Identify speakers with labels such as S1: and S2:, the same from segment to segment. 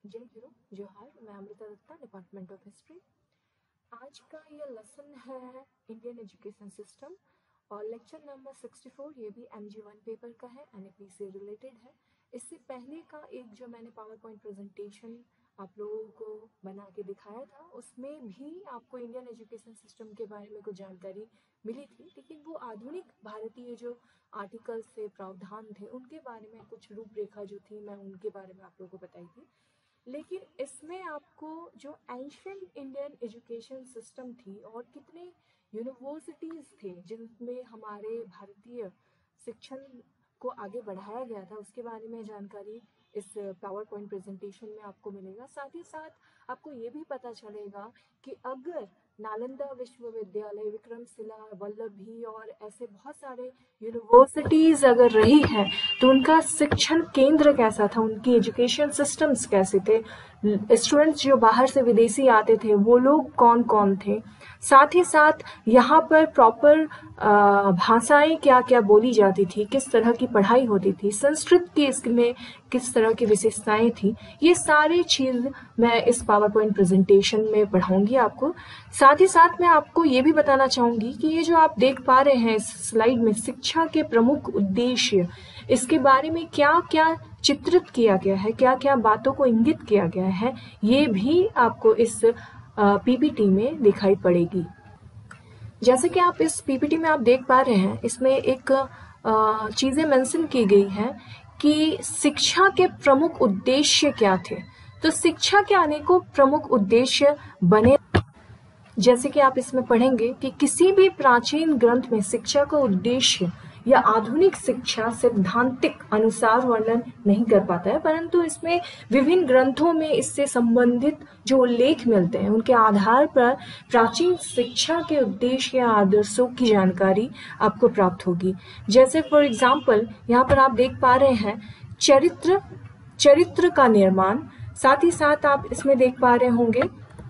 S1: जय गुरु जोहार। मैं Amrita Datta, department of history. आज का ये लेसन है इंडियन एजुकेशन सिस्टम और लेक्चर नंबर 64। ये भी MG1 पेपर का है, NAP से रिलेटेड है। इससे पहले का एक जो मैंने पावर पॉइंट प्रेजेंटेशन आप लोगों को बना के दिखाया था, उसमें भी आपको इंडियन एजुकेशन सिस्टम के बारे में कुछ जानकारी मिली थी, लेकिन वो आधुनिक भारतीय जो आर्टिकल्स थे, प्रावधान थे, उनके बारे में कुछ रूपरेखा जो थी, मैं उनके बारे में आप लोगों को बताई थी। लेकिन इसमें आपको जो एंशिएंट इंडियन एजुकेशन सिस्टम थी और कितने यूनिवर्सिटीज़ थे जिनमें हमारे भारतीय शिक्षण को आगे बढ़ाया गया था, उसके बारे में जानकारी इस पावर पॉइंट प्रेजेंटेशन में आपको मिलेगा। साथ ही साथ आपको ये भी पता चलेगा कि अगर नालंदा विश्वविद्यालय, विक्रमशिला, वल्लभी और ऐसे बहुत सारे यूनिवर्सिटीज अगर रही है तो उनका शिक्षण केंद्र कैसा था, उनकी एजुकेशन सिस्टम्स कैसे थे, स्टूडेंट्स जो बाहर से विदेशी आते थे वो लोग कौन कौन थे, साथ ही साथ यहाँ पर प्रॉपर भाषाएं क्या क्या बोली जाती थी, किस तरह की पढ़ाई होती थी, संस्कृत की इसमें किस तरह की विशेषताएं थी, ये सारी चीज मैं इस पावर पॉइंट प्रेजेंटेशन में पढ़ाऊंगी आपको। साथ ही साथ मैं आपको ये भी बताना चाहूंगी कि ये जो आप देख पा रहे हैं इस स्लाइड में, शिक्षा के प्रमुख उद्देश्य, इसके बारे में क्या क्या चित्रित किया गया है, क्या क्या बातों को इंगित किया गया है, ये भी आपको इस PPT में दिखाई पड़ेगी। जैसे कि आप इस PPT में आप देख पा रहे हैं, इसमें एक चीजें मेंशन की गई हैं कि शिक्षा के प्रमुख उद्देश्य क्या थे। तो शिक्षा के अनेकों प्रमुख उद्देश्य बने, जैसे कि आप इसमें पढ़ेंगे कि किसी भी प्राचीन ग्रंथ में शिक्षा का उद्देश्य या आधुनिक शिक्षा सैद्धांतिक अनुसार वर्णन नहीं कर पाता है, परंतु इसमें विभिन्न ग्रंथों में इससे संबंधित जो उल्लेख मिलते हैं उनके आधार पर प्राचीन शिक्षा के उद्देश्य या आदर्शों की जानकारी आपको प्राप्त होगी। जैसे फॉर एग्जाम्पल यहाँ पर आप देख पा रहे हैं चरित्र का निर्माण, साथ ही साथ आप इसमें देख पा रहे होंगे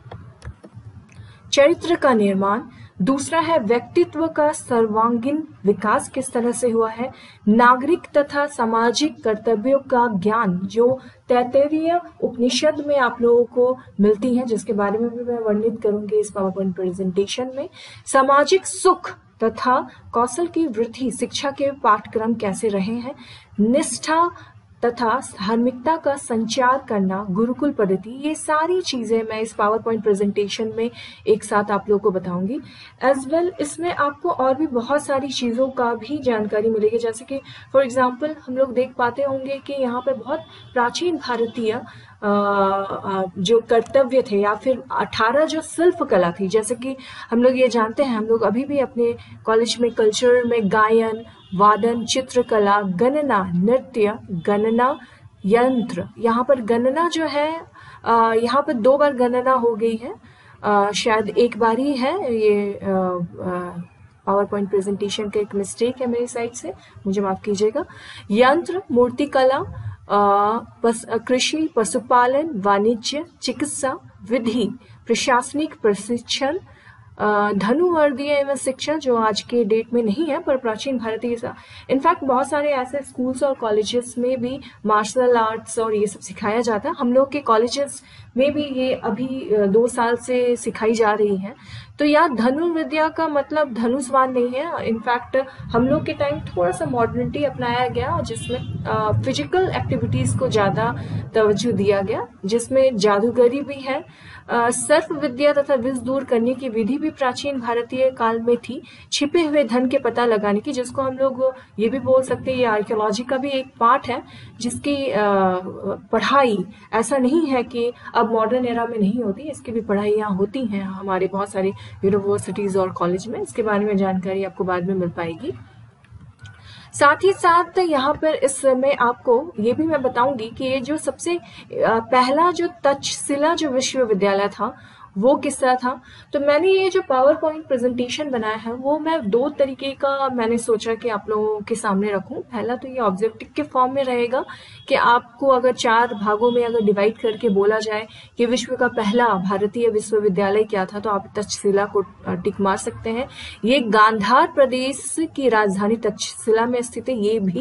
S1: चरित्र का निर्माण। दूसरा है व्यक्तित्व का सर्वांगीण विकास किस तरह से हुआ है, नागरिक तथा सामाजिक कर्तव्यों का ज्ञान जो तैत्तिरीय उपनिषद में आप लोगों को मिलती है, जिसके बारे में भी मैं वर्णित करूंगी इस पावर पॉइंट प्रेजेंटेशन में। सामाजिक सुख तथा कौशल की वृद्धि शिक्षा के पाठ्यक्रम कैसे रहे हैं, निष्ठा तथा धार्मिकता का संचार करना, गुरुकुल पद्धति, ये सारी चीजें मैं इस पावर पॉइंट प्रेजेंटेशन में एक साथ आप लोगों को बताऊंगी। एज वेल इसमें आपको और भी बहुत सारी चीजों का भी जानकारी मिलेगी, जैसे कि फॉर एग्जांपल हम लोग देख पाते होंगे कि यहाँ पर बहुत प्राचीन भारतीय जो कर्तव्य थे या फिर 18 जो शिल्प कला थी, जैसे कि हम लोग ये जानते हैं, हम लोग अभी भी अपने कॉलेज में कल्चर में गायन, वादन, चित्रकला, गणना, नृत्य, गणना यंत्र, यहाँ पर गणना जो है यहाँ पर 2 बार गणना हो गई है, शायद एक बार ही है, ये पावर पॉइंट प्रेजेंटेशन का एक मिस्टेक है मेरी साइड से, मुझे माफ कीजिएगा। यंत्र, मूर्तिकला, कृषि, पशुपालन, वाणिज्य, चिकित्सा, विधि, प्रशासनिक प्रशिक्षण, धनुर्वर्गीय एवं शिक्षा जो आज के डेट में नहीं है पर प्राचीन भारतीय, इनफैक्ट बहुत सारे ऐसे स्कूल्स और कॉलेजेस में भी मार्शल आर्ट्स और ये सब सिखाया जाता है। हम लोग के कॉलेजेस में भी ये अभी 2 साल से सिखाई जा रही है। तो यहाँ धनुर्विद्या का मतलब धनुषवान नहीं है, इनफैक्ट हम लोग के टाइम थोड़ा सा मॉडर्निटी अपनाया गया जिसमें फिजिकल एक्टिविटीज को ज्यादा तवज्जो दिया गया, जिसमें जादूगरी भी है, सर्प विद्या तथा विष दूर करने की विधि भी प्राचीन भारतीय काल में थी, छिपे हुए धन के पता लगाने की, जिसको हम लोग ये भी बोल सकते हैं ये आर्कियोलॉजी का भी एक पार्ट है, जिसकी पढ़ाई ऐसा नहीं है कि अब मॉडर्न एरा में नहीं होती, इसकी भी पढ़ाई यहाँ होती है हमारे बहुत सारे यूनिवर्सिटीज और कॉलेज में। इसके बारे में जानकारी आपको बाद में मिल पाएगी। साथ ही साथ यहाँ पर इसमें आपको ये भी मैं बताऊंगी कि ये जो सबसे पहला जो तक्षशिला जो विश्वविद्यालय था वो किस तरह था। तो मैंने ये जो पावर पॉइंट प्रेजेंटेशन बनाया है वो मैं 2 तरीके का मैंने सोचा कि आप लोगों के सामने रखूं। पहला तो ये ऑब्जेक्टिव के फॉर्म में रहेगा कि आपको अगर 4 भागों में अगर डिवाइड करके बोला जाए कि विश्व का पहला भारतीय विश्वविद्यालय क्या था, तो आप तक्षशिला को टिक मार सकते हैं। ये गांधार प्रदेश की राजधानी तक्षशिला में स्थित है, ये भी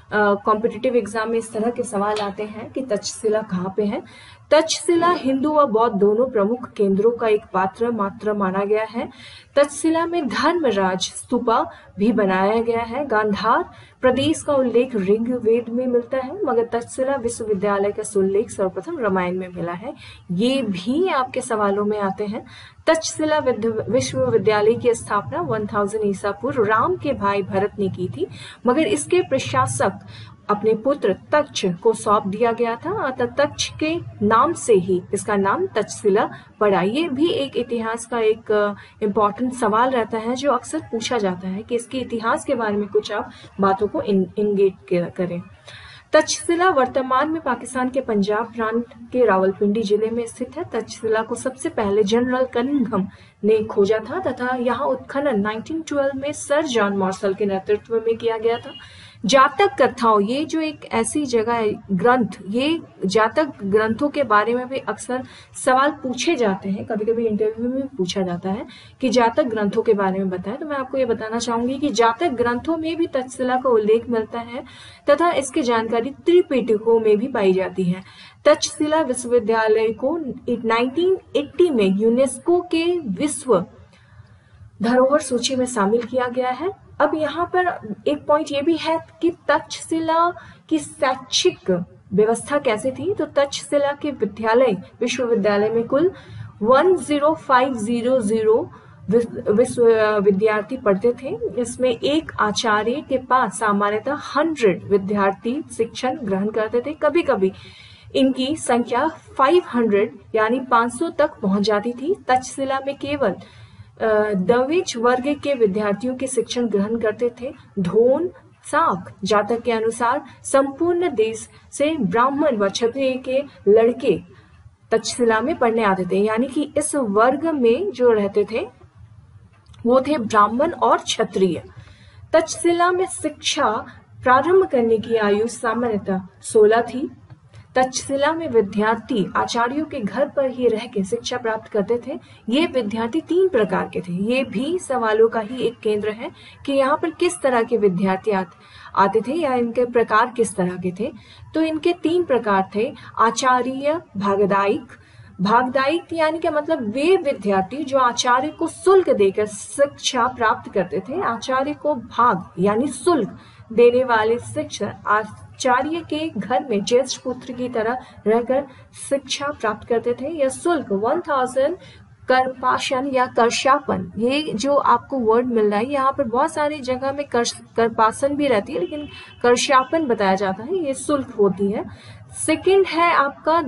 S1: कॉम्पिटिटिव एग्जाम में इस तरह के सवाल आते हैं कि तक्षशिला कहाँ पे है। तक्षशिला हिंदू व बौद्ध दोनों प्रमुख केंद्रों का एक पात्र मात्र माना गया है। तक्षशिला में धर्मराज स्तूपा भी बनाया गया है। गांधार प्रदेश का उल्लेख ऋग्वेद में मिलता है, मगर तक्षशिला विश्वविद्यालय का उल्लेख सर्वप्रथम रामायण में मिला है। ये भी आपके सवालों में आते हैं। तक्षशिला विश्वविद्यालय की स्थापना 1000 ईसा पूर्व राम के भाई भरत ने की थी, मगर इसके प्रशासक अपने पुत्र तक्ष को सौंप दिया गया था, अतः तक्ष के नाम से ही इसका नाम तक्षशिला पड़ा। ये भी एक इतिहास का एक इम्पोर्टेंट सवाल रहता है जो अक्सर पूछा जाता है कि इसके इतिहास के बारे में कुछ आप बातों को इंगेट करें। तक्षशिला वर्तमान में पाकिस्तान के पंजाब प्रांत के रावलपिंडी जिले में स्थित है। तक्षशिला को सबसे पहले जनरल कनिंघम ने खोजा था तथा यहाँ उत्खनन 1912 में सर जॉन मार्शल के नेतृत्व में किया गया था। जातक कथाओं, ये जो एक ऐसी जगह है, ग्रंथ, ये जातक ग्रंथों के बारे में भी अक्सर सवाल पूछे जाते हैं, कभी कभी इंटरव्यू में पूछा जाता है कि जातक ग्रंथों के बारे में बताएं। तो मैं आपको ये बताना चाहूंगी कि जातक ग्रंथों में भी तक्षशिला का उल्लेख मिलता है तथा इसकी जानकारी त्रिपिटकों में भी पाई जाती है। तक्षशिला विश्वविद्यालय को 1980 में यूनेस्को के विश्व धरोहर सूची में शामिल किया गया है। अब यहाँ पर एक पॉइंट ये भी है कि तक्षशिला की शैक्षिक व्यवस्था कैसे थी। तो तक्षशिला के विश्वविद्यालय में कुल 10500 विद्यार्थी पढ़ते थे। इसमें एक आचार्य के पास सामान्यतः 100 विद्यार्थी शिक्षण ग्रहण करते थे। कभी कभी इनकी संख्या 500 यानी 500 तक पहुंच जाती थी। तक्षशिला में केवल द्विज वर्ग के विद्यार्थियों के शिक्षण ग्रहण करते थे। ढोन साख जातक के अनुसार संपूर्ण देश से ब्राह्मण व क्षत्रिय के लड़के तक्षशिला में पढ़ने आते थे, यानी कि इस वर्ग में जो रहते थे वो थे ब्राह्मण और क्षत्रिय। तक्षशिला में शिक्षा प्रारंभ करने की आयु सामान्यतः 16 थी। तक्षशिला में विद्यार्थी आचार्यों के घर पर ही रह के शिक्षा प्राप्त करते थे। ये विद्यार्थी 3 प्रकार के थे। ये भी सवालों का ही एक केंद्र है कि यहाँ पर किस तरह के विद्यार्थी आते थे या इनके प्रकार किस तरह के थे। तो इनके 3 प्रकार थे। आचार्य भागदायिक यानी क्या मतलब, वे विद्यार्थी जो आचार्य को शुल्क देकर शिक्षा प्राप्त करते थे। आचार्य को भाग यानी शुल्क देने वाले शिक्षक आचार्य के घर में ज्येष्ठ पुत्र की तरह रहकर शिक्षा प्राप्त करते थे। यह शुल्क 1000 करपाशन या करशापन, ये जो आपको वर्ड मिल रहा है, यहाँ पर बहुत सारी जगह में करपासन भी रहती है लेकिन करशापन बताया जाता है, ये शुल्क होती है। सेकंड है आपका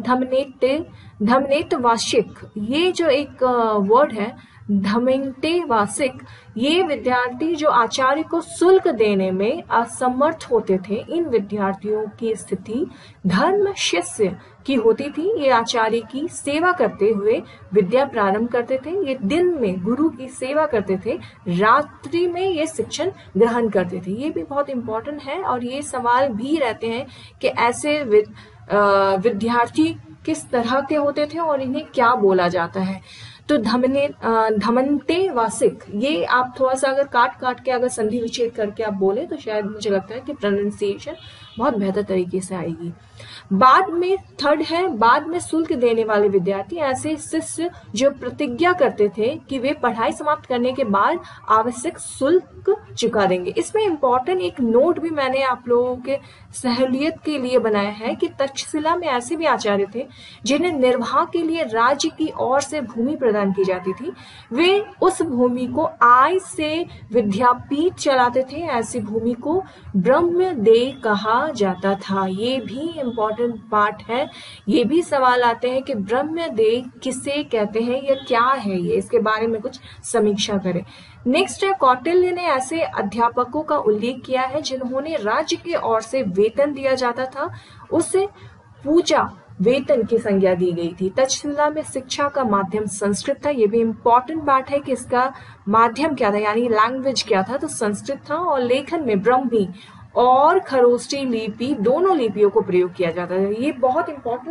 S1: धमनेत वार्षिक, ये जो एक वर्ड है धमनेते वार्षिक, ये विद्यार्थी जो आचार्य को शुल्क देने में असमर्थ होते थे। इन विद्यार्थियों की स्थिति धर्म शिष्य की होती थी। ये आचार्य की सेवा करते हुए विद्या प्रारंभ करते थे। ये दिन में गुरु की सेवा करते थे, रात्रि में ये शिक्षण ग्रहण करते थे। ये भी बहुत इंपॉर्टेंट है और ये सवाल भी रहते हैं कि ऐसे विद्यार्थी किस तरह के होते थे और इन्हें क्या बोला जाता है। तो धमनते वासिक, ये आप थोड़ा सा अगर काट के अगर संधि विच्छेद करके आप बोले तो शायद मुझे लगता है कि प्रोनाउंसिएशन बहुत बेहतर तरीके से आएगी। बाद में थर्ड है, बाद में शुल्क देने वाले विद्यार्थी, ऐसे शिष्य जो प्रतिज्ञा करते थे कि वे पढ़ाई समाप्त करने के बाद आवश्यक शुल्क चुका देंगे। इसमें इंपॉर्टेंट एक नोट भी मैंने आप लोगों के सहूलियत के लिए बनाया है कि तक्षशिला में ऐसे भी आचार्य थे जिन्हें निर्वाह के लिए राज्य की ओर से भूमि प्रदान की जाती थी। वे उस भूमि को आय से विद्यापीठ चलाते थे। ऐसी भूमि को ब्रह्मदेय कहा जाता था। ये भी इम्पोर्टेंट पार्ट है। ये भी सवाल आते हैं कि ब्रह्मदेय किसे कहते हैं या क्या है ये, इसके बारे में कुछ समीक्षा करें। नेक्स्ट है, कौटिल्य ने ऐसे अध्यापकों का उल्लेख किया है जिन्होंने राज्य की ओर से वेतन दिया जाता था, उससे पूजा वेतन की संज्ञा दी गई थी। तक्षशिला में शिक्षा का माध्यम संस्कृत था। ये भी इम्पोर्टेंट बात है कि इसका माध्यम क्या था, यानी लैंग्वेज क्या था, तो संस्कृत था। और लेखन में ब्रह्मी और खरोष्ठी लिपि, दोनों लिपियों को प्रयोग किया जाता था। ये बहुत इंपॉर्टेंट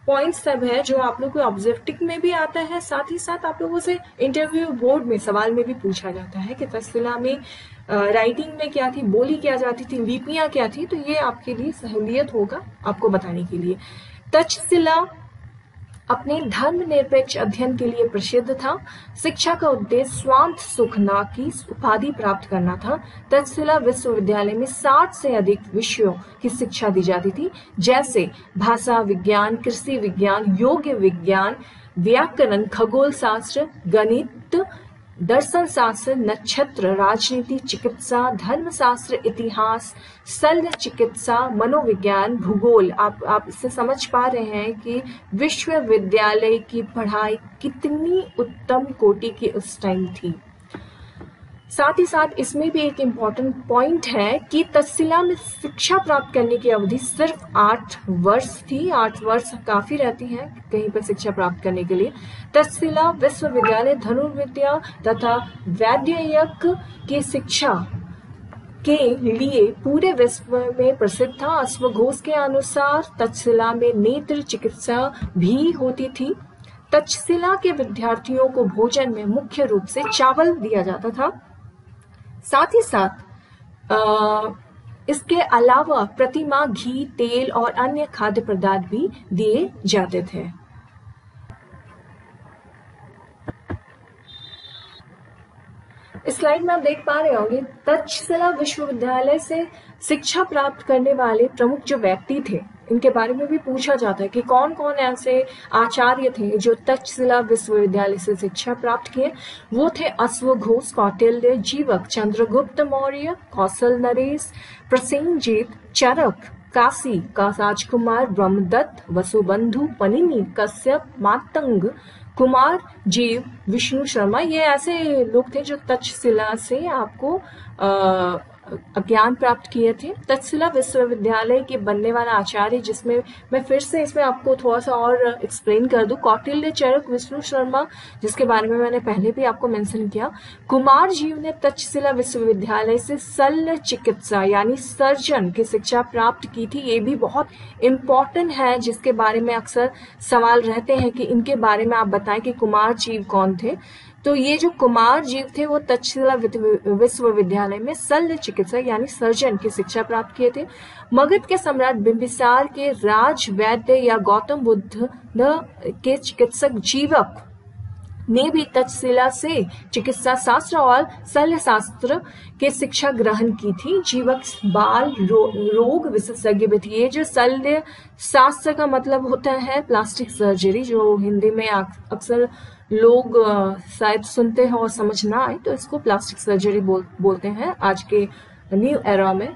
S1: पॉइंट्स सब है जो आप लोग को ऑब्जेक्टिव में भी आता है, साथ ही साथ आप लोगों से इंटरव्यू बोर्ड में सवाल में भी पूछा जाता है कि तक्षशिला में राइटिंग में क्या थी, बोली क्या जाती थी, लिपियां क्या थी। तो ये आपके लिए सहूलियत होगा आपको बताने के लिए। तक्षशिला अपने धर्मनिरपेक्ष अध्ययन के लिए प्रसिद्ध था। शिक्षा का उद्देश्य स्वांत सुख ना की उपाधि प्राप्त करना था। तक्षशिला विश्वविद्यालय में 60 से अधिक विषयों की शिक्षा दी जाती थी, जैसे भाषा विज्ञान, कृषि विज्ञान, योग विज्ञान, व्याकरण, खगोल शास्त्र, गणित, दर्शन शास्त्र, नक्षत्र, राजनीति, चिकित्सा, धर्मशास्त्र, इतिहास, शल्य चिकित्सा, मनोविज्ञान, भूगोल। आप इससे समझ पा रहे हैं कि विश्वविद्यालय की पढ़ाई कितनी उत्तम कोटि की उस टाइम थी। साथ ही साथ इसमें भी एक इम्पॉर्टेंट पॉइंट है कि तक्षशिला में शिक्षा प्राप्त करने की अवधि सिर्फ 8 वर्ष थी। 8 वर्ष काफी रहती है कहीं पर शिक्षा प्राप्त करने के लिए। तक्षशिला विश्वविद्यालय धनुर्विद्या तथा वैद्ययक की शिक्षा के लिए पूरे विश्व में प्रसिद्ध था। अश्वघोष के अनुसार तक्षशिला में नेत्र चिकित्सा भी होती थी। तक्षशिला के विद्यार्थियों को भोजन में मुख्य रूप से चावल दिया जाता था। साथ ही साथ इसके अलावा प्रतिमाह घी, तेल और अन्य खाद्य पदार्थ भी दिए जाते थे। इस स्लाइड में आप देख पा रहे होंगे तक्षशिला विश्वविद्यालय से शिक्षा प्राप्त करने वाले प्रमुख जो व्यक्ति थे, इनके बारे में भी पूछा जाता है कि कौन कौन ऐसे आचार्य थे जो तक्षशिला विश्वविद्यालय से शिक्षा प्राप्त किए। वो थे अश्वघोष, कौटिल्य, जीवक, चंद्रगुप्त मौर्य, कौशल नरेश, प्रसेनजीत, चरक, काशी का राजकुमार, ब्रह्मदत्त, वसुबंधु, पनिनी, कश्यप, मातंग, कुमार जीव, विष्णु शर्मा। ये ऐसे लोग थे जो तक्षशिला से आपको ज्ञान प्राप्त किए थे। तक्षशिला विश्वविद्यालय के बनने वाला आचार्य, जिसमें मैं फिर से इसमें आपको थोड़ा सा और एक्सप्लेन कर दूं, कौटिल्य, चरक, विष्णु शर्मा, जिसके बारे में मैंने पहले भी आपको मेंशन किया। कुमार जीव ने तक्षशिला विश्वविद्यालय से शल्य चिकित्सा यानी सर्जन की शिक्षा प्राप्त की थी। ये भी बहुत इम्पोर्टेंट है, जिसके बारे में अक्सर सवाल रहते हैं कि इनके बारे में आप बताएं कि कुमार जीव कौन थे। तो ये जो कुमार जीव थे वो तक्षशिला विश्वविद्यालय में शल्य चिकित्सा यानी सर्जन की शिक्षा प्राप्त किए थे। मगध के सम्राट बिंबिसार के राज वैद्य या गौतम बुद्ध के चिकित्सक जीवक ने भी तक्षशिला से चिकित्सा शास्त्र और शल्य शास्त्र के शिक्षा ग्रहण की थी। जीवक बाल रोग विशेषज्ञ भी थे। ये जो शल्य शास्त्र का मतलब होता है प्लास्टिक सर्जरी, जो हिंदी में अक्सर लोग शायद सुनते हैं और समझ ना आए तो इसको प्लास्टिक सर्जरी बोलते हैं आज के न्यू एरा में।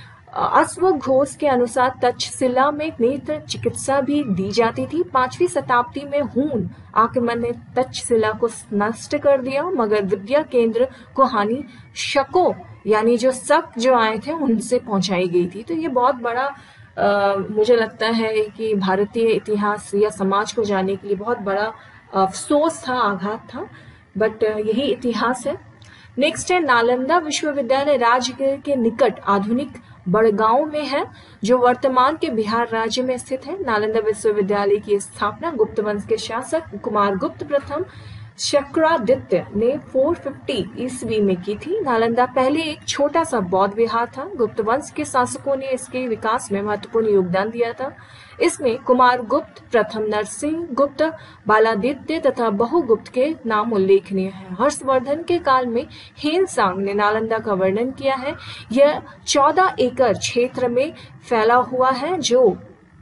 S1: अश्वघोष के अनुसार तक्षशिला में नेत्र चिकित्सा भी दी जाती थी। 5वीं शताब्दी में हून आक्रमण ने तक्षशिला को नष्ट कर दिया, मगर विद्या केंद्र को हानि शकों यानी जो शक जो आए थे उनसे पहुंचाई गई थी। तो ये बहुत बड़ा मुझे लगता है कि भारतीय इतिहास या समाज को जानने के लिए बहुत बड़ा अफसोस था, आघात था, बट यही इतिहास है। नेक्स्ट है नालंदा विश्वविद्यालय राजगीर के निकट आधुनिक बड़गांव में है, जो वर्तमान के बिहार राज्य में स्थित है। नालंदा विश्वविद्यालय की स्थापना गुप्त वंश के शासक कुमारगुप्त प्रथम शक्रादित्य ने 450 ईस्वी में की थी। नालंदा पहले एक छोटा सा बौद्ध विहार था। गुप्त वंश के शासकों ने इसके विकास में महत्वपूर्ण योगदान दिया था। इसमें कुमारगुप्त प्रथम, नरसिंह गुप्त, बालादित्य तथा बहुगुप्त के नाम उल्लेखनीय हैं। हर्षवर्धन के काल में हेनसांग ने नालंदा का वर्णन किया है। यह 14 एकड़ क्षेत्र में फैला हुआ है, जो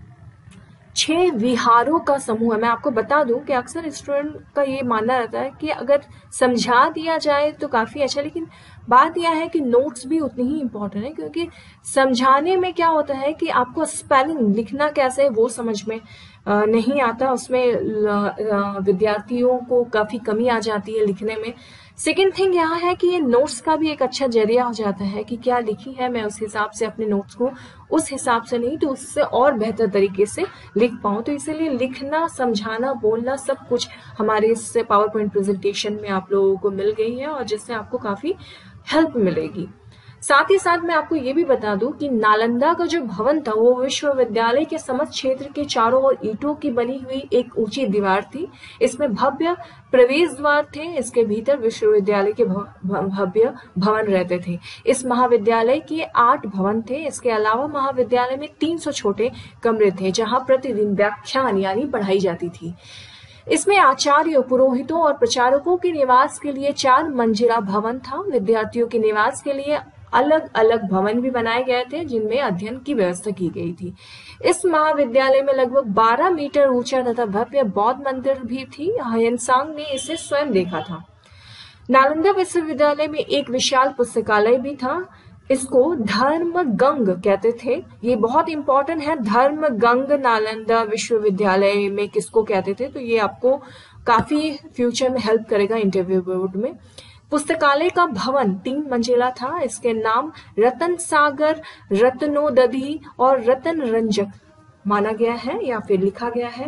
S1: 6 विहारों का समूह है। मैं आपको बता दूं कि अक्सर स्टूडेंट का ये मानना रहता है कि अगर समझा दिया जाए तो काफी अच्छा, लेकिन बात यह है कि नोट्स भी उतनी ही इम्पोर्टेंट है, क्योंकि समझाने में क्या होता है कि आपको स्पेलिंग लिखना कैसे है वो समझ में नहीं आता। उसमें विद्यार्थियों को काफी कमी आ जाती है लिखने में। सेकेंड थिंग यहाँ है कि ये नोट्स का भी एक अच्छा जरिया हो जाता है कि क्या लिखी है मैं उस हिसाब से अपने नोट्स को उस हिसाब से नहीं तो उससे और बेहतर तरीके से लिख पाऊं। तो इसीलिए लिखना, समझाना, बोलना सब कुछ हमारे इस पावर पॉइंट प्रेजेंटेशन में आप लोगों को मिल गई है और जिससे आपको काफी हेल्प मिलेगी। साथ ही साथ मैं आपको ये भी बता दूं कि नालंदा का जो भवन था वो विश्वविद्यालय के समस्त क्षेत्र के चारों ओर ईंटों की बनी हुई एक ऊंची दीवार थी। इसमें भव्य प्रवेश द्वार थे। इसके भीतर विश्वविद्यालय के भव्य भवन रहते थे। इस महाविद्यालय के 8 भवन थे। इसके अलावा महाविद्यालय में 300 छोटे कमरे थे जहां प्रतिदिन व्याख्यान यानी पढ़ाई जाती थी। इसमें आचार्य, पुरोहितों और प्रचारकों के निवास के लिए 4 मंजिला भवन था। विद्यार्थियों के निवास के लिए अलग अलग भवन भी बनाए गए थे जिनमें अध्ययन की व्यवस्था की गई थी। इस महाविद्यालय में लगभग 12 मीटर ऊंचा तथा भव्य बौद्ध मंदिर भी थी। ह्वेनसांग ने इसे स्वयं देखा था। नालंदा विश्वविद्यालय में एक विशाल पुस्तकालय भी था। इसको धर्मगंग कहते थे। ये बहुत इंपॉर्टेंट है। धर्मगंग नालंदा विश्वविद्यालय में किसको कहते थे, तो ये आपको काफी फ्यूचर में हेल्प करेगा इंटरव्यू बोर्ड में। पुस्तकालय का भवन 3 मंजिला था। इसके नाम रतन सागर, रत्नोदधि और रतन रंजक माना गया है या फिर लिखा गया है।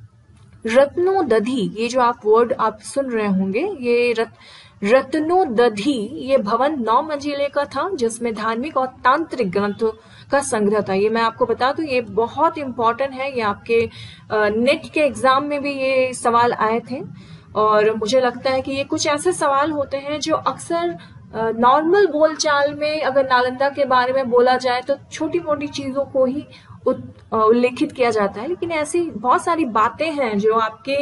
S1: रत्नोदधि, ये जो आप वर्ड आप सुन रहे होंगे, ये रत्नोदधि ये भवन 9 मंजिले का था जिसमें धार्मिक और तांत्रिक ग्रंथों का संग्रह था। ये मैं आपको बता दूं, ये बहुत इंपॉर्टेंट है। ये आपके नेट के एग्जाम में भी ये सवाल आए थे और मुझे लगता है कि ये कुछ ऐसे सवाल होते हैं जो अक्सर नॉर्मल बोलचाल में अगर नालंदा के बारे में बोला जाए तो छोटी मोटी चीजों को ही उल्लेखित किया जाता है, लेकिन ऐसी बहुत सारी बातें हैं जो आपके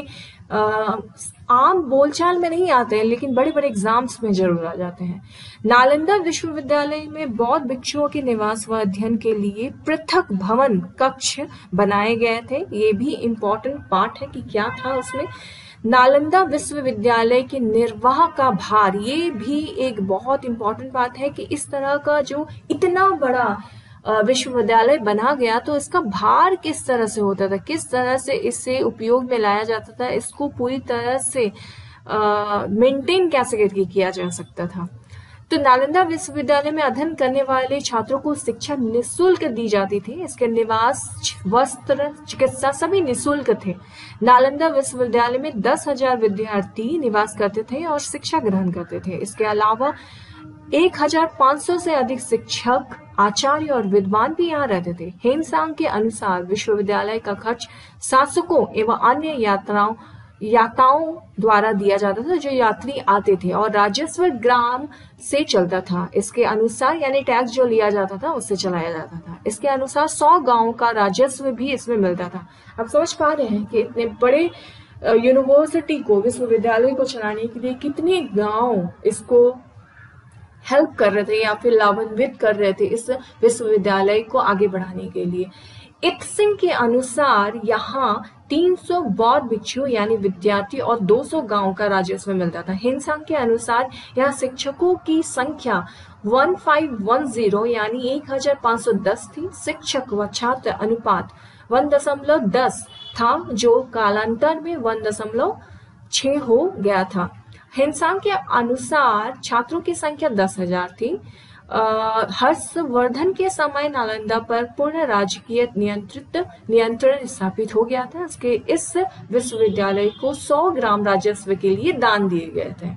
S1: आम बोलचाल में नहीं आते हैं लेकिन बड़े बड़े एग्जाम्स में जरूर आ जाते हैं। नालंदा विश्वविद्यालय में बौद्ध भिक्षुओं के निवास व अध्ययन के लिए पृथक भवन कक्ष बनाए गए थे। ये भी इम्पोर्टेंट पार्ट है कि क्या था उसमें। नालंदा विश्वविद्यालय के निर्वाह का भार, ये भी एक बहुत इंपॉर्टेंट बात है कि इस तरह का जो इतना बड़ा विश्वविद्यालय बना गया तो इसका भार किस तरह से होता था, किस तरह से इसे उपयोग में लाया जाता था, इसको पूरी तरह से मेंटेन कैसे किया जा सकता था। तो नालंदा विश्वविद्यालय में अध्ययन करने वाले छात्रों को शिक्षा निःशुल्क दी जाती थी। इसके निवास, वस्त्र, चिकित्सा सभी निःशुल्क थे। नालंदा विश्वविद्यालय में 10,000 विद्यार्थी निवास करते थे और शिक्षा ग्रहण करते थे। इसके अलावा 1,500 से अधिक शिक्षक, आचार्य और विद्वान भी यहाँ रहते थे। ह्वेनसांग के अनुसार विश्वविद्यालय का खर्च शासकों एवं अन्य यात्राओं द्वारा दिया जाता था जो यात्री आते थे और राजस्व ग्राम से चलता था। इसके अनुसार यानी टैक्स जो लिया जाता था उससे चलाया जाता था। इसके अनुसार 100 गांवों का राजस्व भी इसमें मिलता था। आप समझ पा रहे हैं कि इतने बड़े यूनिवर्सिटी को, विश्वविद्यालय को चलाने के लिए कितने गांव इसको हेल्प कर रहे थे या फिर लाभान्वित कर रहे थे इस विश्वविद्यालय को आगे बढ़ाने के लिए। इत्सिंग के अनुसार यहाँ 300 बौद्ध भिक्षु यानी विद्यार्थी और 200 गांव का राजस्व मिलता था। ह्वेनसांग के अनुसार यहाँ शिक्षकों की संख्या 1510 यानी 1,510 थी। शिक्षक व छात्र अनुपात 1.10 था जो कालांतर में 1.6 हो गया था। ह्वेनसांग के अनुसार छात्रों की संख्या 10,000 थी। हर्षवर्धन के समय नालंदा पर पूर्ण राजकीय नियंत्रण स्थापित हो गया था। इस विश्वविद्यालय को 100 ग्राम राजस्व के लिए दान दिए गए थे।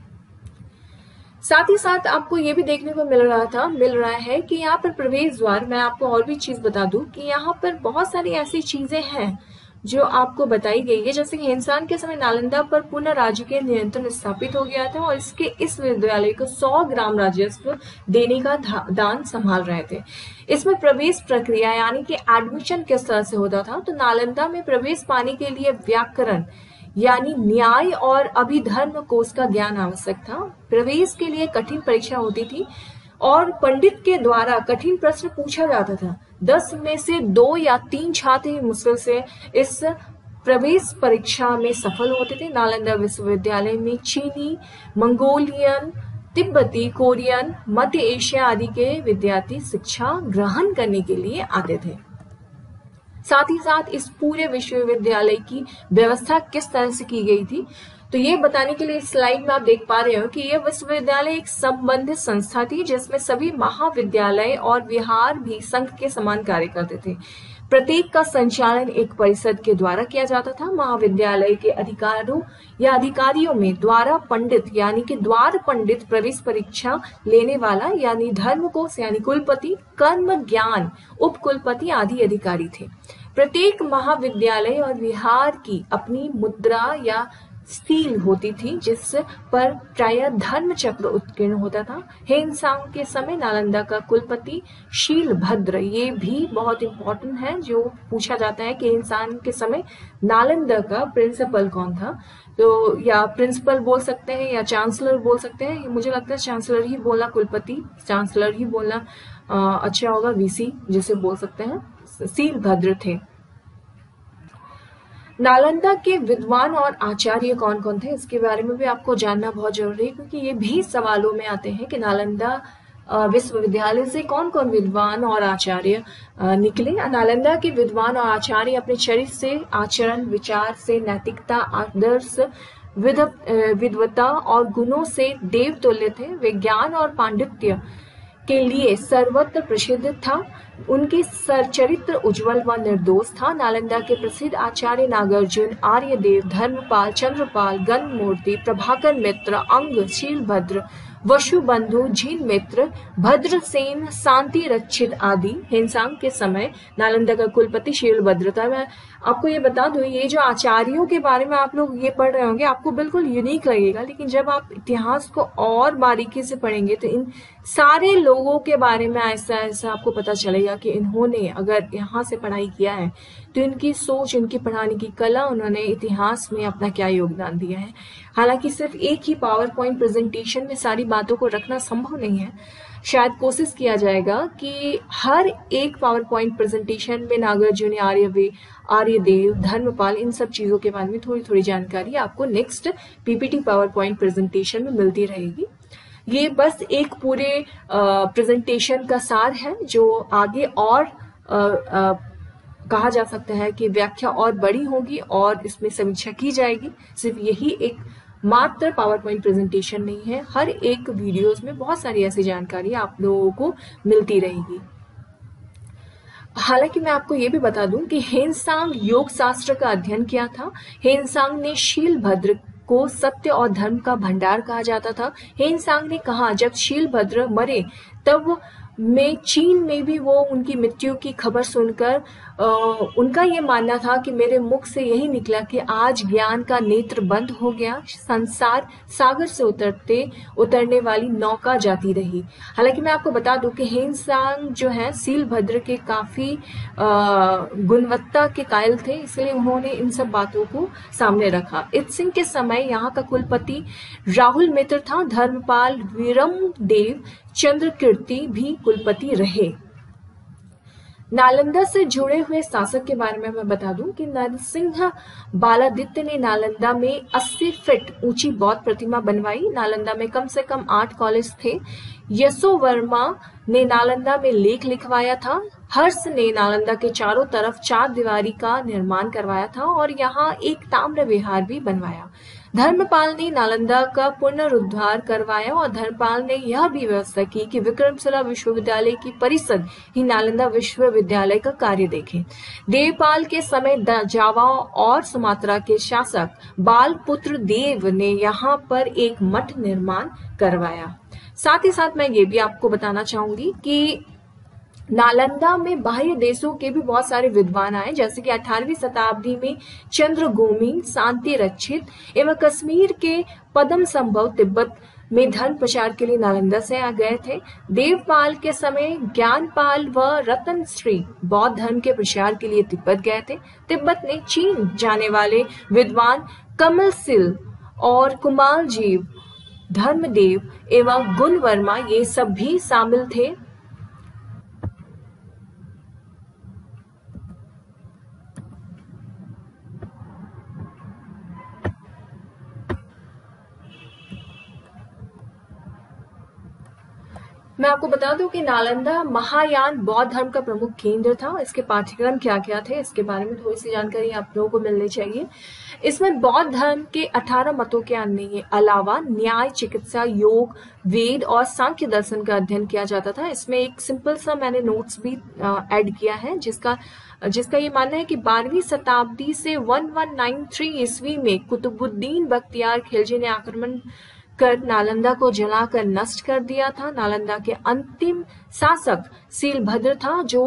S1: साथ ही साथ आपको ये भी देखने को मिल रहा है कि यहाँ पर प्रवेश द्वार, मैं आपको और भी चीज बता दूं कि यहाँ पर बहुत सारी ऐसी चीजें हैं जो आपको बताई गई है। जैसे ह्वेनसांग के समय नालंदा पर पूर्ण राजकीय नियंत्रण स्थापित हो गया था और इस विद्यालय को 100 ग्राम राजस्व देने का दान संभाल रहे थे। इसमें प्रवेश प्रक्रिया यानी कि एडमिशन किस तरह से होता था, तो नालंदा में प्रवेश पाने के लिए व्याकरण यानी न्याय और अभिधर्म कोश का ज्ञान आवश्यक था। प्रवेश के लिए कठिन परीक्षा होती थी और पंडित के द्वारा कठिन प्रश्न पूछा जाता था। 10 में से 2 या 3 छात्र ही मुश्किल से इस प्रवेश परीक्षा में सफल होते थे। नालंदा विश्वविद्यालय में चीनी, मंगोलियन, तिब्बती, कोरियन, मध्य एशिया आदि के विद्यार्थी शिक्षा ग्रहण करने के लिए आते थे। साथ ही साथ इस पूरे विश्वविद्यालय की व्यवस्था किस तरह से की गई थी, तो ये बताने के लिए स्लाइड में आप देख पा रहे हो कि यह विश्वविद्यालय एक संबंधित संस्था थी जिसमें सभी महाविद्यालय और विहार भी संघ के समान कार्य करते थे। प्रत्येक का संचालन एक परिषद के द्वारा किया जाता था। महाविद्यालय के अधिकारों या अधिकारियों में द्वारा पंडित यानी कि द्वार पंडित, प्रवेश परीक्षा लेने वाला यानी धर्मकोश यानी कुलपति, कर्म ज्ञान उप कुलपति आदि अधिकारी थे। प्रत्येक महाविद्यालय और विहार की अपनी मुद्रा या सील होती थी जिस पर प्रायः धर्म चक्र उत्कीर्ण होता था। हेनसांग के समय नालंदा का कुलपति शीलभद्र, ये भी बहुत इंपॉर्टेंट है जो पूछा जाता है कि हेनसांग के समय नालंदा का प्रिंसिपल कौन था। तो या प्रिंसिपल बोल सकते हैं या चांसलर बोल सकते हैं, मुझे लगता है चांसलर ही बोलना, कुलपति चांसलर ही बोलना अच्छा होगा, वीसी जिसे बोल सकते हैं, शीलभद्र थे। नालंदा के विद्वान और आचार्य कौन कौन थे, इसके बारे में भी आपको जानना बहुत जरूरी है, क्योंकि ये भी सवालों में आते हैं कि नालंदा विश्वविद्यालय से कौन कौन विद्वान और आचार्य निकले। नालंदा के विद्वान और आचार्य अपने चरित्र से, आचरण विचार से, नैतिकता, आदर्श, विद्वता और गुणों से देवतुल्य थे। वे ज्ञान और पांडित्य के लिए सर्वत्र प्रसिद्ध था। उनके चरित्र उज्जवल व निर्दोष था। नालंदा के प्रसिद्ध आचार्य नागार्जुन, आर्यदेव, धर्मपाल, चंद्रपाल, गणमूर्ति, प्रभाकर मित्र, अंग, शीलभद्र, वसुबंधु, जीन मित्र, भद्रसेन, शांति रक्षित आदि हेनसांग के समय नालंदा का कुलपति शीलभद्र था। मैं आपको ये बता दूं, ये जो आचार्यों के बारे में आप लोग ये पढ़ रहे होंगे, आपको बिल्कुल यूनिक लगेगा, लेकिन जब आप इतिहास को और बारीकी से पढ़ेंगे तो इन सारे लोगों के बारे में ऐसा ऐसा आपको पता चलेगा कि इन्होंने अगर यहाँ से पढ़ाई किया है तो इनकी सोच, इनकी पढ़ाने की कला, उन्होंने इतिहास में अपना क्या योगदान दिया है। हालांकि सिर्फ एक ही पावर पॉइंट प्रेजेंटेशन में सारी बातों को रखना संभव नहीं है। शायद कोशिश किया जाएगा कि हर एक पावर पॉइंट प्रेजेंटेशन में नागार्जुन, आर्यदेव, धर्मपाल, इन सब चीजों के बारे में थोड़ी थोड़ी जानकारी आपको next PPT power point presentation में मिलती रहेगी। ये बस एक पूरे प्रेजेंटेशन का सार है, जो आगे और कहा जा सकता है कि व्याख्या और बड़ी होगी और इसमें समीक्षा की जाएगी। सिर्फ यही एक मात्र पावर पॉइंट प्रेजेंटेशन नहीं है, हर एक वीडियोस में बहुत सारी ऐसी जानकारी आप लोगों को मिलती रहेगी। हालांकि मैं आपको ये भी बता दूं कि हेनसांग योग शास्त्र का अध्ययन किया था। हेनसांग ने शीलभद्र को सत्य और धर्म का भंडार कहा जाता था। हेनसांग ने कहा, जब शीलभद्र मरे तब में चीन में भी वो उनकी मृत्यु की खबर सुनकर उनका ये मानना था कि मेरे मुख से यही निकला कि आज ज्ञान का नेत्र बंद हो गया, संसार सागर से उतरने वाली नौका जाती रही। हालांकि मैं आपको बता दूं कि हेनसांग जो है शीलभद्र के काफी गुणवत्ता के कायल थे, इसलिए उन्होंने इन सब बातों को सामने रखा। इत्सिंग के समय यहाँ का कुलपति राहुल मित्र था। धर्मपाल, वीरमदेव, चंद्रकीर्ति भी कुलपति रहे। नालंदा से जुड़े हुए शासक के बारे में मैं बता दूं कि नरसिंह बालादित्य ने नालंदा में 80 फीट ऊंची बौद्ध प्रतिमा बनवाई। नालंदा में कम से कम 8 कॉलेज थे। यशोवर्मा ने नालंदा में लेख लिखवाया था। हर्ष ने नालंदा के चारों तरफ 4 दीवारी का निर्माण करवाया था और यहाँ एक ताम्र विहार भी बनवाया। धर्मपाल ने नालंदा का पुनरुद्धार करवाया और धर्मपाल ने यह भी व्यवस्था की कि विक्रमशिला विश्वविद्यालय की परिषद ही नालंदा विश्वविद्यालय का कार्य देखे। देवपाल के समय जावा और सुमात्रा के शासक बालपुत्र देव ने यहाँ पर एक मठ निर्माण करवाया। साथ ही साथ मैं ये भी आपको बताना चाहूंगी कि नालंदा में बाह्य देशों के भी बहुत सारे विद्वान आए, जैसे कि 18वीं शताब्दी में चंद्रगोमी, शांति रक्षित एवं कश्मीर के पद्म संभव तिब्बत में धर्म प्रचार के लिए नालंदा से आ गए थे। देवपाल के समय ज्ञानपाल व रतनश्री बौद्ध धर्म के प्रचार के लिए तिब्बत गए थे। तिब्बत ने चीन जाने वाले विद्वान कमलसिल और कुमालजीव, धर्मदेव एवं गुणवर्मा, ये सब भी शामिल थे। मैं आपको बता दूं कि नालंदा महायान बौद्ध धर्म का प्रमुख केंद्र था। इसके पाठ्यक्रम क्या क्या थे, इसके बारे में थोड़ी सी जानकारी आप लोगों को मिलनी चाहिए। इसमें बौद्ध धर्म के 18 मतों के अलावा न्याय, चिकित्सा, योग, वेद और सांख्य दर्शन का अध्ययन किया जाता था। इसमें एक सिंपल सा मैंने नोट्स भी ऐड किया है, जिसका ये मानना है कि 12वीं शताब्दी से 1193 ईस्वी में कुतुबुद्दीन बख्तियार खिलजी ने आक्रमण कर नालंदा को जलाकर नष्ट कर दिया था। नालंदा के अंतिम शासक सीलभद्र था, जो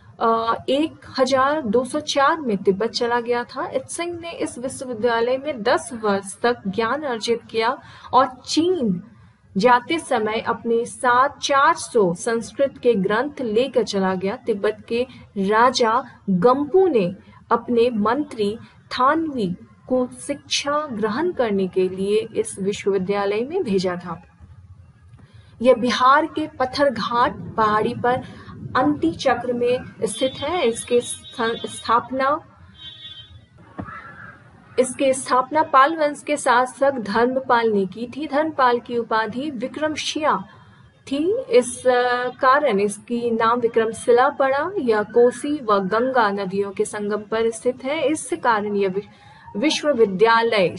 S1: 1204 में तिब्बत चला गया था। इत्सिंग ने इस विश्वविद्यालय में 10 वर्ष तक ज्ञान अर्जित किया और चीन जाते समय अपने साथ 400 संस्कृत के ग्रंथ लेकर चला गया। तिब्बत के राजा गंपू ने अपने मंत्री थानवी को शिक्षा ग्रहण करने के लिए इस विश्वविद्यालय में भेजा था। यह बिहार के पत्थरघाट पहाड़ी पर अंति चक्र में स्थित है। इसके स्थापना पाल वंश के शासक धर्मपाल ने की थी। धर्मपाल की उपाधि विक्रमशिला थी, इस कारण इसकी नाम विक्रमशिला पड़ा। यह कोसी व गंगा नदियों के संगम पर स्थित है। इस कारण यह विश्वविद्यालय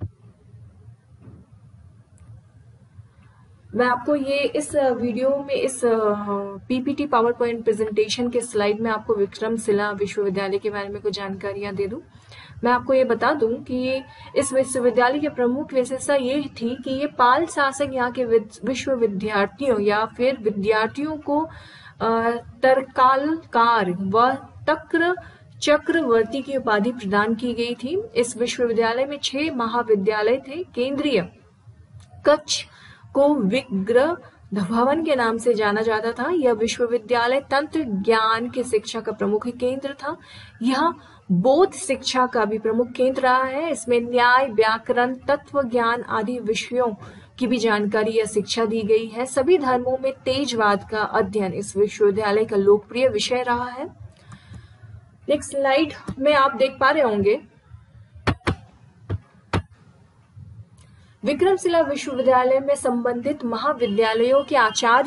S1: मैं आपको ये इस वीडियो में इस पीपीटी पावर पॉइंट प्रेजेंटेशन के स्लाइड में आपको विक्रमशिला विश्वविद्यालय के बारे में कुछ जानकारियां दे दूं। मैं आपको ये बता दूं कि इस विश्वविद्यालय की प्रमुख विशेषता ये थी कि ये पाल शासक यहाँ के विश्व विद्यार्थियों या फिर विद्यार्थियों को तरकालकार व चक्रवर्ती की उपाधि प्रदान की गई थी। इस विश्वविद्यालय में 6 महाविद्यालय थे। केंद्रीय कक्ष को विग्रह भवन के नाम से जाना जाता था। यह विश्वविद्यालय तंत्र ज्ञान की शिक्षा का प्रमुख केंद्र था। यह बौद्ध शिक्षा का भी प्रमुख केंद्र रहा है। इसमें न्याय, व्याकरण, तत्व ज्ञान आदि विषयों की भी जानकारी या शिक्षा दी गई है। सभी धर्मों में तेजवाद का अध्ययन इस विश्वविद्यालय का लोकप्रिय विषय रहा है। नेक्स्ट स्लाइड में आप देख पा रहे होंगे विक्रमशिला विश्वविद्यालय में संबंधित महाविद्यालयों के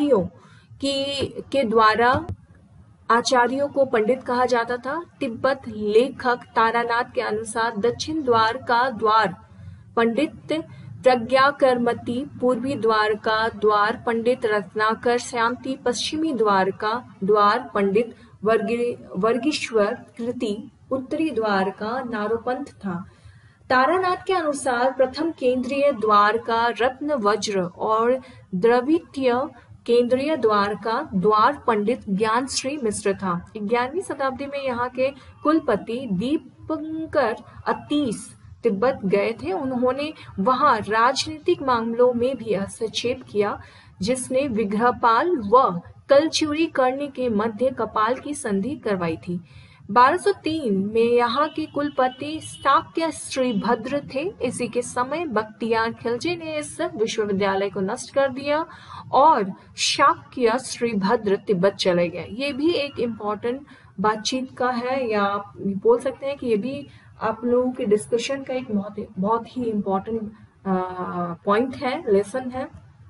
S1: आचार्यों को पंडित कहा जाता था। तिब्बत लेखक तारानाथ के अनुसार दक्षिण द्वार का द्वार पंडित प्रज्ञाकरमती, पूर्वी द्वार का द्वार पंडित रत्नाकर शांति, पश्चिमी द्वार का द्वार पंडित वर्गीश्वर कृति, उत्तरी द्वार का नारोपंथ था। तारानाथ के अनुसार प्रथम केंद्रीय द्वार का रत्न वज्र और द्वितीय केंद्रीय द्वार का द्वार पंडित ज्ञानश्री मिश्र था। 11वीं शताब्दी में यहाँ के कुलपति दीपंकर अतीस तिब्बत गए थे। उन्होंने वहां राजनीतिक मामलों में भी हस्तक्षेप किया, जिसने विग्रहपाल व कलचुरी करने के मध्य कपाल की संधि करवाई थी। 1203 में यहाँ के कुलपति शाक्य श्रीभद्र थे। इसी के समय बख्तियार खिलजी ने इस विश्वविद्यालय को नष्ट कर दिया और शाक्य श्रीभद्र तिब्बत चले गए। ये भी एक इम्पोर्टेंट बातचीत का है, या आप बोल सकते हैं कि ये भी आप लोगों के डिस्कशन का एक बहुत ही इम्पोर्टेंट पॉइंट है, लेसन है।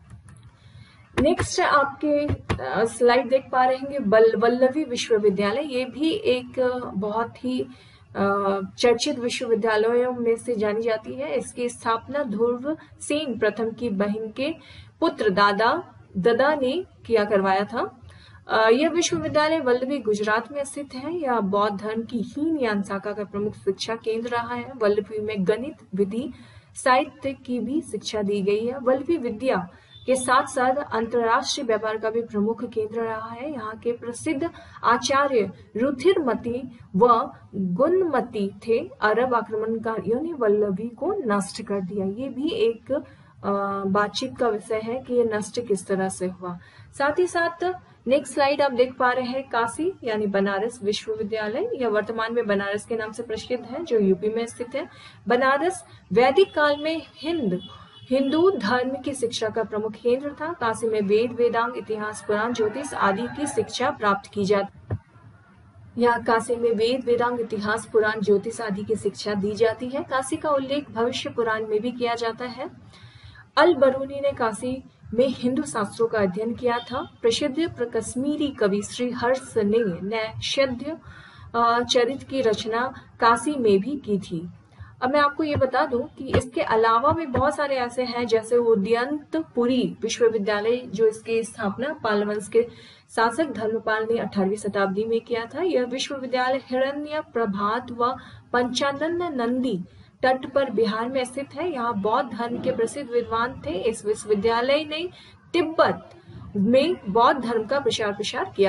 S1: नेक्स्ट आपके स्लाइड देख पा रहे हैं वल्लभी विश्वविद्यालय। ये भी एक बहुत ही चर्चित विश्वविद्यालयों में से जानी जाती है। इसकी स्थापना ध्रुव सेन प्रथम की बहन के पुत्र ददा ने करवाया था। यह विश्वविद्यालय वल्लभी गुजरात में स्थित है। यह बौद्ध धर्म की हीनयान शाखा का प्रमुख शिक्षा केंद्र रहा है। वल्लभी में गणित, विधि, साहित्य की भी शिक्षा दी गई है। वल्लभी विद्या के साथ साथ अंतरराष्ट्रीय व्यापार का भी प्रमुख केंद्र रहा है। यहाँ के प्रसिद्ध आचार्य रुधिरमती व गुणमती थे। अरब आक्रमणकारियों ने वल्लभी को नष्ट कर दिया। ये भी एक बातचीत का विषय है कि ये नष्ट किस तरह से हुआ। साथ ही साथ नेक्स्ट स्लाइड आप देख पा रहे हैं काशी यानी बनारस विश्वविद्यालय। यह वर्तमान में बनारस के नाम से प्रसिद्ध है, जो यूपी में स्थित है। बनारस वैदिक काल में हिंदू धर्म की शिक्षा का प्रमुख केंद्र था। काशी में वेद, वेदांग, इतिहास, पुराण, ज्योतिष आदि की शिक्षा प्राप्त की जाती। यहाँ काशी में वेद, वेदांग, इतिहास, पुराण, ज्योतिष आदि की शिक्षा दी जाती है। काशी का उल्लेख भविष्य पुराण में भी किया जाता है। अल बरूनी ने काशी में हिंदू शास्त्रों का अध्ययन किया था। प्रसिद्ध कश्मीरी कवि श्री हर्ष ने नैषधीय चरित्र की रचना काशी में भी की थी। अब मैं आपको ये बता दूं कि इसके अलावा भी बहुत सारे ऐसे हैं, जैसे उदयंतपुरी विश्वविद्यालय, जो इसकी स्थापना पालवंश के शासक धर्मपाल ने 18वीं शताब्दी में किया था। यह विश्वविद्यालय हिरण्य प्रभात व पंचानन नंदी तट पर बिहार में स्थित है। यहाँ बौद्ध धर्म के प्रसिद्ध विद्वान थे। इस विश्वविद्यालय ने तिब्बत में बौद्ध धर्म का प्रसार किया।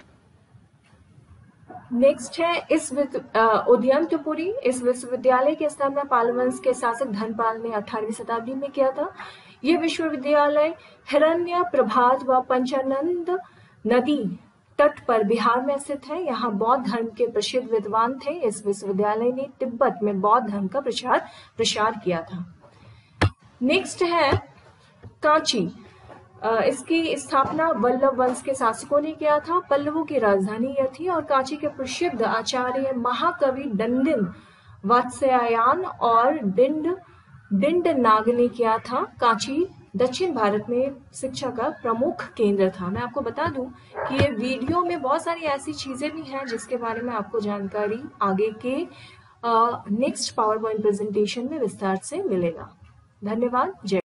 S1: नेक्स्ट है उदयंतपुरी। इस विश्वविद्यालय की स्थापना पालवंश के शासक धर्मपाल ने 18वीं शताब्दी में किया था। यह विश्वविद्यालय हिरण्य प्रभात व पंचानंद नदी तट पर बिहार में स्थित है। यहाँ बौद्ध धर्म के प्रसिद्ध विद्वान थे। इस विश्वविद्यालय ने तिब्बत में बौद्ध धर्म का प्रसार किया था। नेक्स्ट है कांची। इसकी स्थापना वल्लभ वंश के शासकों ने किया था। पल्लवों की राजधानी यह थी और कांची के प्रसिद्ध आचार्य महाकवि दंडिन वात्स्यायन और डिंडनाग ने किया था। कांची दक्षिण भारत में शिक्षा का प्रमुख केंद्र था। मैं आपको बता दूं कि ये वीडियो में बहुत सारी ऐसी चीजें भी हैं जिसके बारे में आपको जानकारी आगे के नेक्स्ट पावर पॉइंट प्रेजेंटेशन में विस्तार से मिलेगा। धन्यवाद। जय